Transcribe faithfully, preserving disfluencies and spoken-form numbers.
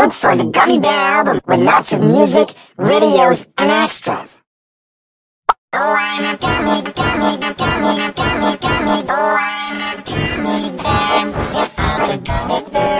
Look for the Gummy Bear album with lots of music, videos, and extras. Oh, I'm a gummy, gummy, gummy, gummy, gummy, oh, I'm a gummy bear. Yes, I'm a gummy bear.